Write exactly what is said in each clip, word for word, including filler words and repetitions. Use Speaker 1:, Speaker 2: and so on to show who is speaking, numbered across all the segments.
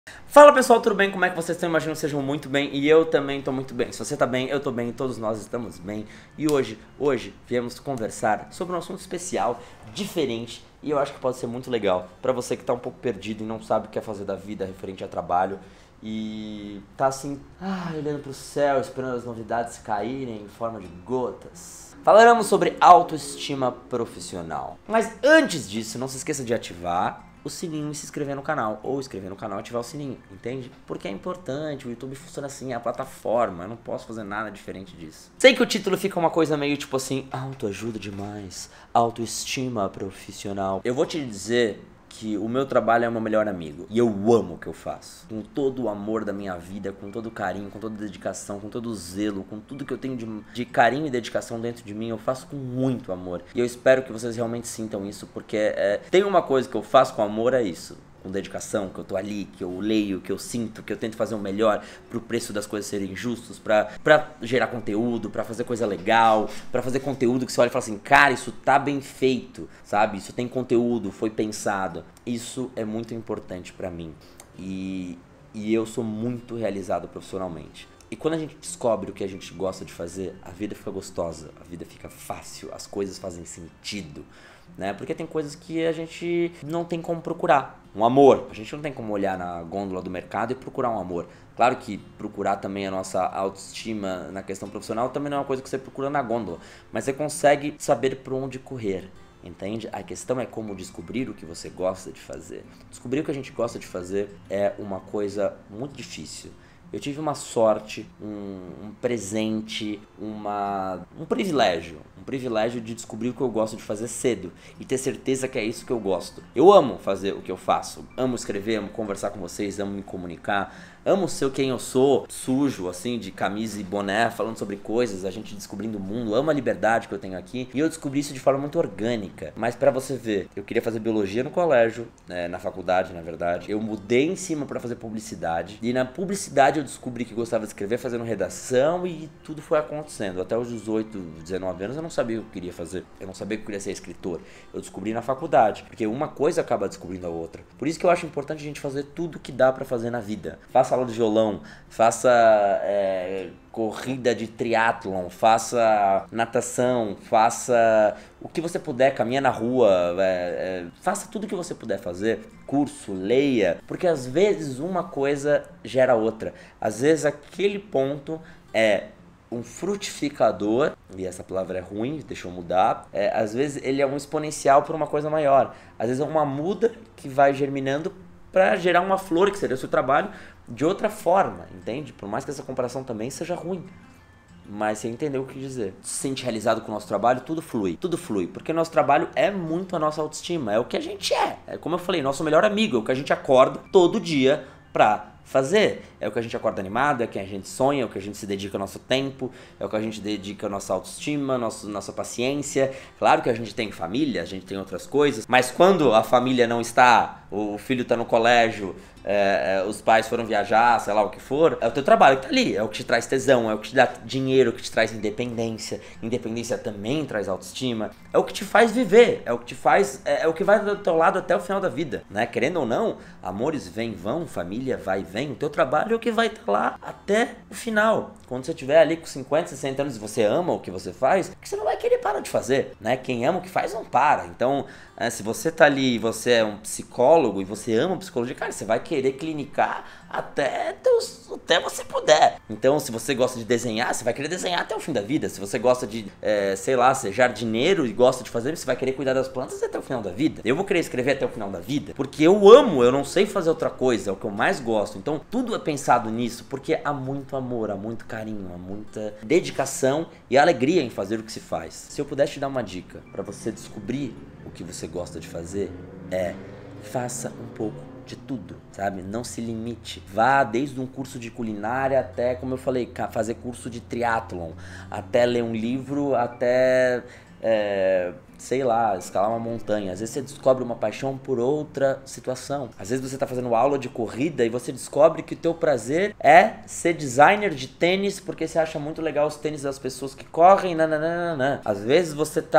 Speaker 1: Fala pessoal, tudo bem? Como é que vocês estão? Imagino que sejam muito bem e eu também estou muito bem. Se você está bem, eu estou bem, todos nós estamos bem. E hoje, hoje viemos conversar sobre um assunto especial, diferente, e eu acho que pode ser muito legal para você que está um pouco perdido e não sabe o que é fazer da vida referente a trabalho e tá assim, ah, olhando pro céu, esperando as novidades caírem em forma de gotas. Falaremos sobre autoestima profissional. Mas antes disso, não se esqueça de ativar o sininho e se inscrever no canal, ou inscrever no canal e ativar o sininho, entende? Porque é importante, o YouTube funciona assim, é a plataforma, eu não posso fazer nada diferente disso. Sei que o título fica uma coisa meio tipo assim, autoajuda demais, autoestima profissional. Eu vou te dizer que o meu trabalho é o meu melhor amigo, e eu amo o que eu faço, com todo o amor da minha vida, com todo o carinho, com toda a dedicação, com todo o zelo, com tudo que eu tenho de, de carinho e dedicação dentro de mim, eu faço com muito amor, e eu espero que vocês realmente sintam isso, porque é, tem uma coisa que eu faço com amor, é isso, com dedicação, que eu tô ali, que eu leio, que eu sinto, que eu tento fazer o melhor pro preço das coisas serem justos, pra, pra gerar conteúdo, pra fazer coisa legal, pra fazer conteúdo que você olha e fala assim, cara, isso tá bem feito, sabe? Isso tem conteúdo, foi pensado. Isso é muito importante pra mim e, e eu sou muito realizado profissionalmente. E quando a gente descobre o que a gente gosta de fazer, a vida fica gostosa, a vida fica fácil, as coisas fazem sentido, né? Porque tem coisas que a gente não tem como procurar. Um amor, a gente não tem como olhar na gôndola do mercado e procurar um amor. Claro que procurar também a nossa autoestima na questão profissional também não é uma coisa que você procura na gôndola, mas você consegue saber por onde correr. Entende? A questão é como descobrir o que você gosta de fazer. Descobrir o que a gente gosta de fazer é uma coisa muito difícil. Eu tive uma sorte, um, um presente, uma, um privilégio. Um privilégio de descobrir o que eu gosto de fazer cedo e ter certeza que é isso que eu gosto. Eu amo fazer o que eu faço. Amo escrever, amo conversar com vocês, amo me comunicar. Amo ser quem eu sou, sujo, assim, de camisa e boné, falando sobre coisas, a gente descobrindo o mundo. Amo a liberdade que eu tenho aqui. E eu descobri isso de forma muito orgânica. Mas pra você ver, eu queria fazer biologia no colégio, né, na faculdade, na verdade. Eu mudei em cima pra fazer publicidade. E na publicidade eu descobri que gostava de escrever, fazendo redação e tudo foi acontecendo. Até os dezoito, dezenove anos eu não sabia o que eu queria fazer. Eu não sabia que eu queria ser escritor. Eu descobri na faculdade. Porque uma coisa acaba descobrindo a outra. Por isso que eu acho importante a gente fazer tudo que dá pra fazer na vida. Faça aula de violão, faça é, corrida de triatlon, faça natação, faça o que você puder, caminha na rua, é, é, faça tudo que você puder fazer, curso, leia, porque às vezes uma coisa gera outra. Às vezes aquele ponto é um frutificador, e essa palavra é ruim, deixa eu mudar, é, às vezes ele é um exponencial para uma coisa maior, às vezes é uma muda que vai germinando para gerar uma flor, que seria o seu trabalho, de outra forma, entende? Por mais que essa comparação também seja ruim. Mas você entendeu o que dizer. Se sente realizado com o nosso trabalho, tudo flui. Tudo flui. Porque nosso trabalho é muito a nossa autoestima. É o que a gente é. É como eu falei, nosso melhor amigo. É o que a gente acorda todo dia pra fazer. É o que a gente acorda animado, é o que a gente sonha, é o que a gente se dedica ao nosso tempo, é o que a gente dedica à nossa autoestima, nosso, nossa paciência. Claro que a gente tem família, a gente tem outras coisas, mas quando a família não está, o filho está no colégio, é, é, os pais foram viajar, sei lá o que for, é o teu trabalho que tá ali, é o que te traz tesão, é o que te dá dinheiro, é o que te traz independência. Independência também traz autoestima, é o que te faz viver, é o que te faz, é, é o que vai do teu lado até o final da vida, né? Querendo ou não, amores vêm, vão, família vai e vem, o teu trabalho é o que vai estar lá até o final. Quando você estiver ali com cinquenta, sessenta anos e você ama o que você faz, que você não vai querer parar de fazer, né? Quem ama o que faz não para. Então, é, se você tá ali e você é um psicólogo e você ama psicologia, cara, você vai querer clinicar até, teus, até você puder. Então, se você gosta de desenhar, você vai querer desenhar até o fim da vida. Se você gosta de, é, sei lá, ser jardineiro e gosta de fazer, você vai querer cuidar das plantas até o final da vida. Eu vou querer escrever até o final da vida, porque eu amo, eu não sei fazer outra coisa, é o que eu mais gosto. Então, tudo é pensado nisso, porque há muito amor, há muito carinho, há muita dedicação e alegria em fazer o que se faz. Se eu pudesse te dar uma dica para você descobrir o que você gosta de fazer, é faça um pouco de tudo, sabe? Não se limite. Vá desde um curso de culinária até, como eu falei, fazer curso de triatlon, até ler um livro, até é, sei lá, escalar uma montanha. Às vezes você descobre uma paixão por outra situação. Às vezes você tá fazendo aula de corrida e você descobre que o teu prazer é ser designer de tênis porque você acha muito legal os tênis das pessoas que correm, nananana. Às vezes você tá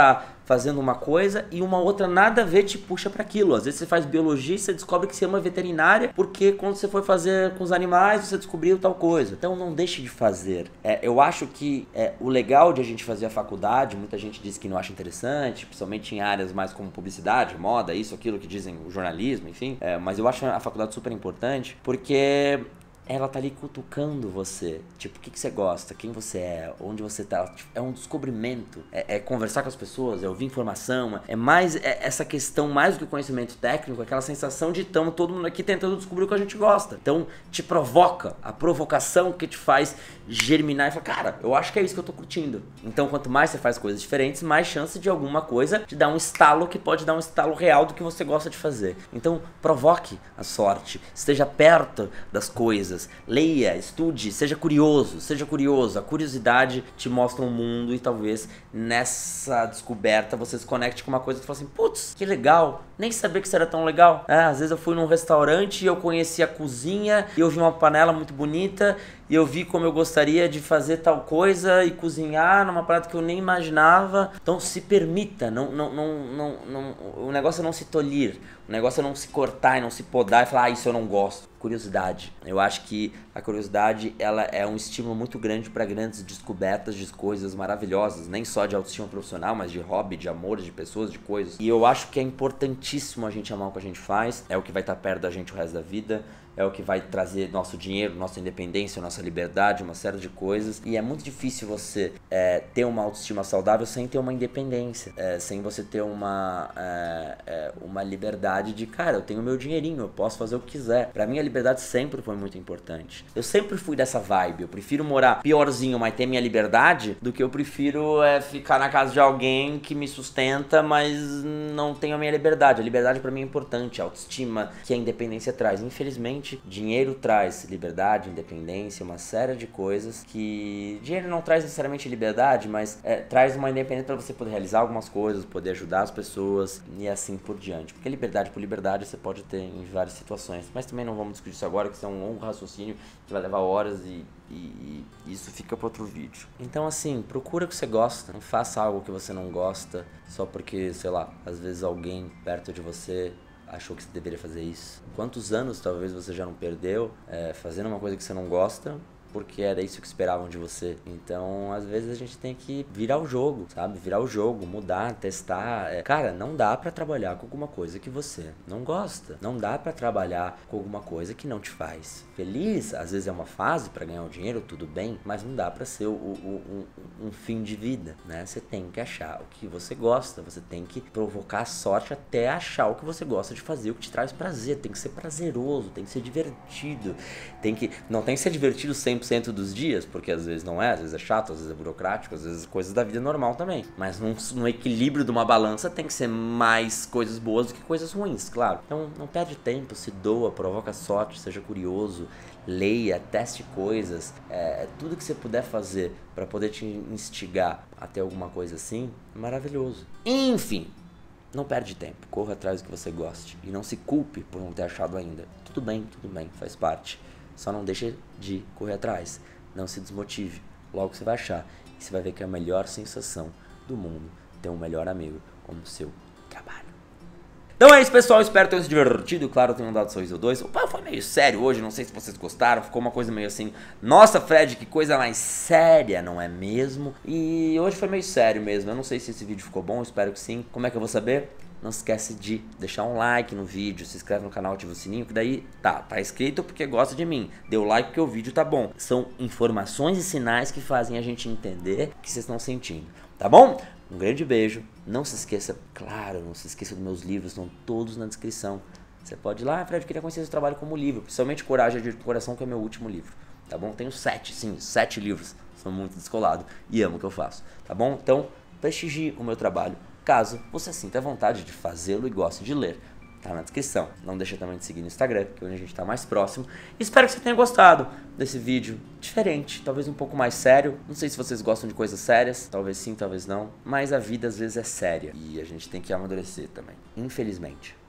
Speaker 1: fazendo uma coisa e uma outra nada a ver te puxa para aquilo. Às vezes você faz biologia e você descobre que você ama veterinária porque quando você foi fazer com os animais você descobriu tal coisa. Então não deixe de fazer. É, eu acho que é, o legal de a gente fazer a faculdade, muita gente diz que não acha interessante, principalmente em áreas mais como publicidade, moda, isso, aquilo que dizem o jornalismo, enfim. É, mas eu acho a faculdade super importante porque ela tá ali cutucando você. Tipo, o que, que você gosta? Quem você é? Onde você tá? Tipo, é um descobrimento. É, é conversar com as pessoas, é ouvir informação. É mais é essa questão, mais do que o conhecimento técnico, aquela sensação de estamos todo mundo aqui tentando descobrir o que a gente gosta. Então, te provoca. A provocação que te faz germinar e falar, cara, eu acho que é isso que eu tô curtindo. Então, quanto mais você faz coisas diferentes, mais chance de alguma coisa te dar um estalo que pode dar um estalo real do que você gosta de fazer. Então, provoque a sorte. Esteja perto das coisas. Leia, estude, seja curioso, seja curioso. A curiosidade te mostra um mundo e talvez nessa descoberta você se conecte com uma coisa que você fala assim, putz, que legal, nem sabia que isso era tão legal. É, às vezes eu fui num restaurante e eu conheci a cozinha e eu vi uma panela muito bonita e eu vi como eu gostaria de fazer tal coisa e cozinhar numa parada que eu nem imaginava. Então se permita, não, não, não, não, não, o negócio é não se tolir, o negócio é não se cortar e não se podar e falar, ah, isso eu não gosto. Curiosidade. Eu acho que a curiosidade ela é um estímulo muito grande para grandes descobertas de coisas maravilhosas, nem só de autoestima profissional, mas de hobby, de amor, de pessoas, de coisas. E eu acho que é importantíssimo a gente amar o que a gente faz, é o que vai estar perto da gente o resto da vida, é o que vai trazer nosso dinheiro, nossa independência, nossa liberdade, uma série de coisas. E é muito difícil você é, ter uma autoestima saudável sem ter uma independência, é, sem você ter uma, é, é, uma liberdade de, cara, eu tenho meu dinheirinho, eu posso fazer o que quiser. Pra mim a liberdade sempre foi muito importante. Eu sempre fui dessa vibe, eu prefiro morar piorzinho, mas ter minha liberdade, do que eu prefiro é, ficar na casa de alguém que me sustenta, mas não tenho a minha liberdade. A liberdade pra mim é importante, a autoestima que a independência traz. Infelizmente, dinheiro traz liberdade, independência, uma série de coisas que... Dinheiro não traz necessariamente liberdade, mas é, traz uma independência para você poder realizar algumas coisas, poder ajudar as pessoas e assim por diante. Porque liberdade por liberdade você pode ter em várias situações. Mas também não vamos discutir isso agora, que isso é um longo raciocínio que vai levar horas e, e, e isso fica para outro vídeo. Então assim, procura o que você gosta, não faça algo que você não gosta só porque, sei lá, às vezes alguém perto de você achou que você deveria fazer isso. Quantos anos talvez você já não perdeu é, fazendo uma coisa que você não gosta porque era isso que esperavam de você. Então, às vezes a gente tem que virar o jogo, sabe? Virar o jogo, mudar, testar. É, cara, não dá pra trabalhar com alguma coisa que você não gosta. Não dá pra trabalhar com alguma coisa que não te faz feliz. Às vezes é uma fase pra ganhar o dinheiro, tudo bem, mas não dá pra ser o, o, um, um fim de vida, né? Você tem que achar o que você gosta, você tem que provocar a sorte até achar o que você gosta de fazer, o que te traz prazer. Tem que ser prazeroso, tem que ser divertido, tem que... Não tem que ser divertido sempre cem por cento dos dias, porque às vezes não é, às vezes é chato, às vezes é burocrático, às vezes é coisas da vida normal também. Mas num, no equilíbrio de uma balança tem que ser mais coisas boas do que coisas ruins, claro. Então não perde tempo, se doa, provoca sorte, seja curioso, leia, teste coisas, é, tudo que você puder fazer para poder te instigar a ter alguma coisa assim, é maravilhoso. Enfim, não perde tempo, corra atrás do que você goste e não se culpe por não ter achado ainda. Tudo bem, tudo bem, faz parte. Só não deixe de correr atrás, não se desmotive, logo você vai achar e você vai ver que é a melhor sensação do mundo ter um melhor amigo como o seu trabalho. Então é isso, pessoal, espero ter se divertido, claro, tenham dado sorriso dois. Opa, foi meio sério hoje, não sei se vocês gostaram, ficou uma coisa meio assim, nossa Fred, que coisa mais séria, não é mesmo? E hoje foi meio sério mesmo, eu não sei se esse vídeo ficou bom, espero que sim. Como é que eu vou saber? Não se esquece de deixar um like no vídeo, se inscreve no canal, ativa o sininho, que daí tá, tá inscrito porque gosta de mim, deu like porque o vídeo tá bom. São informações e sinais que fazem a gente entender o que vocês estão sentindo, tá bom? Um grande beijo, não se esqueça, claro, não se esqueça dos meus livros, estão todos na descrição. Você pode ir lá, ah, Fred, eu queria conhecer seu trabalho como livro, principalmente Coragem de Coração, que é meu último livro, tá bom? Tenho sete, sim, sete livros, sou muito descolado e amo o que eu faço, tá bom? Então, prestigie o meu trabalho. Caso você sinta vontade de fazê-lo e goste de ler, tá na descrição. Não deixa também de seguir no Instagram, que é onde a gente tá mais próximo. Espero que você tenha gostado desse vídeo diferente, talvez um pouco mais sério. Não sei se vocês gostam de coisas sérias, talvez sim, talvez não. Mas a vida às vezes é séria e a gente tem que amadurecer também, infelizmente.